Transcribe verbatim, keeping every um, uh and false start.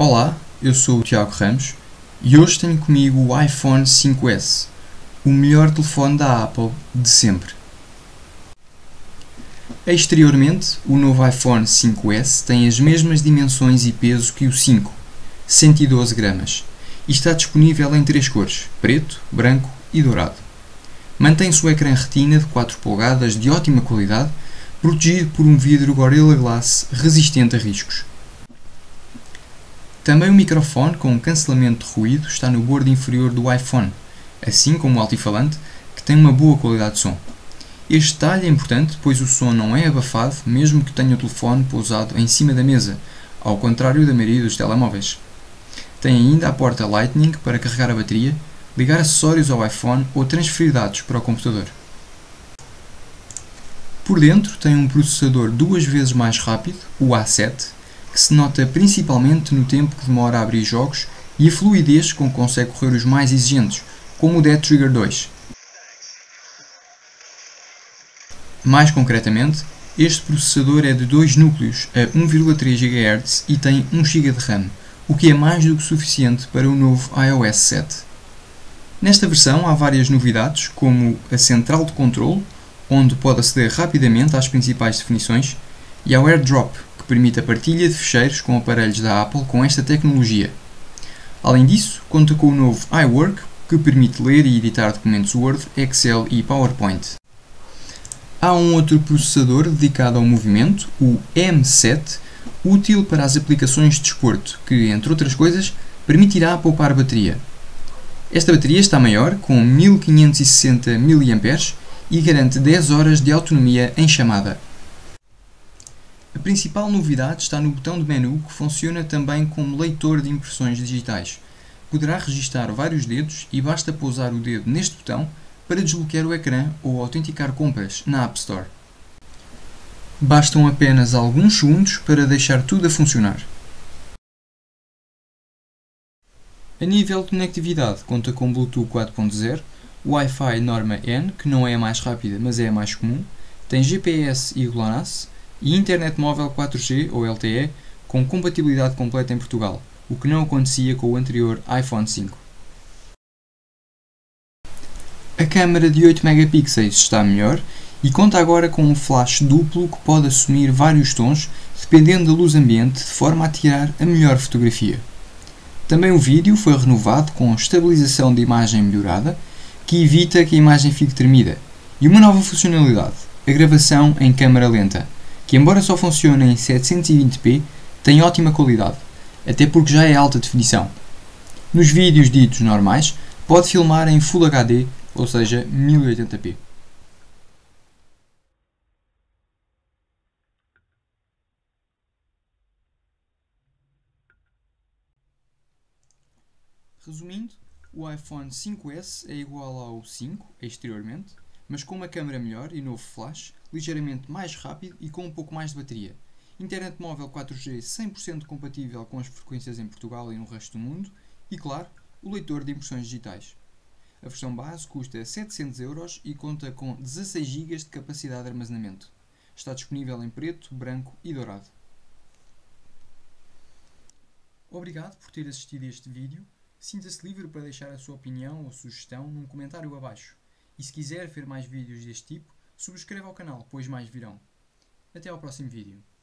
Olá, eu sou o Tiago Ramos e hoje tenho comigo o iPhone cinco S, o melhor telefone da Apple de sempre. Exteriormente, o novo iPhone cinco S tem as mesmas dimensões e peso que o cinco, cento e doze gramas, e está disponível em três cores, preto, branco e dourado. Mantém-se o ecrã Retina de quatro polegadas de ótima qualidade, protegido por um vidro Gorilla Glass resistente a riscos. Também o microfone com cancelamento de ruído está no bordo inferior do iPhone, assim como o altifalante, que tem uma boa qualidade de som. Este detalhe é importante, pois o som não é abafado mesmo que tenha o telefone pousado em cima da mesa, ao contrário da maioria dos telemóveis. Tem ainda a porta Lightning para carregar a bateria, ligar acessórios ao iPhone ou transferir dados para o computador. Por dentro tem um processador duas vezes mais rápido, o A sete, que se nota principalmente no tempo que demora a abrir jogos e a fluidez com que consegue correr os mais exigentes, como o Dead Trigger dois. Mais concretamente, este processador é de dois núcleos a um vírgula três gigahertz e tem um gigabyte de RAM, o que é mais do que suficiente para o novo iOS sete. Nesta versão há várias novidades, como a central de controle, onde pode aceder rapidamente às principais definições, e ao AirDrop, que permite a partilha de ficheiros com aparelhos da Apple com esta tecnologia. Além disso, conta com o novo iWork, que permite ler e editar documentos Word, Excel e PowerPoint. Há um outro processador dedicado ao movimento, o M sete, útil para as aplicações de desporto, que, entre outras coisas, permitirá poupar bateria. Esta bateria está maior, com mil quinhentos e sessenta miliampères-hora, e garante dez horas de autonomia em chamada. A principal novidade está no botão de menu, que funciona também como leitor de impressões digitais. Poderá registar vários dedos e basta pousar o dedo neste botão para desbloquear o ecrã ou autenticar compras na App Store. Bastam apenas alguns segundos para deixar tudo a funcionar. A nível de conectividade, conta com Bluetooth quatro ponto zero, Wi-Fi norma N, que não é a mais rápida, mas é a mais comum, tem G P S e GLONASS, e Internet Móvel quatro G ou L T E com compatibilidade completa em Portugal, o que não acontecia com o anterior iPhone cinco. A câmara de oito megapixels está melhor e conta agora com um flash duplo que pode assumir vários tons dependendo da luz ambiente, de forma a tirar a melhor fotografia. Também o vídeo foi renovado com estabilização de imagem melhorada, que evita que a imagem fique tremida, e uma nova funcionalidade, a gravação em câmara lenta, que embora só funcione em setecentos e vinte p, tem ótima qualidade, até porque já é alta definição. Nos vídeos ditos normais, pode filmar em Full H D, ou seja, mil e oitenta p. Resumindo, o iPhone cinco S é igual ao cinco exteriormente, mas com uma câmera melhor e novo flash, ligeiramente mais rápido e com um pouco mais de bateria. Internet móvel quatro G cem por cento compatível com as frequências em Portugal e no resto do mundo e, claro, o leitor de impressões digitais. A versão base custa setecentos euros e conta com dezasseis gigas de capacidade de armazenamento. Está disponível em preto, branco e dourado. Obrigado por ter assistido a este vídeo. Sinta-se livre para deixar a sua opinião ou sugestão num comentário abaixo. E se quiser ver mais vídeos deste tipo, subscreva o canal, pois mais virão. Até ao próximo vídeo.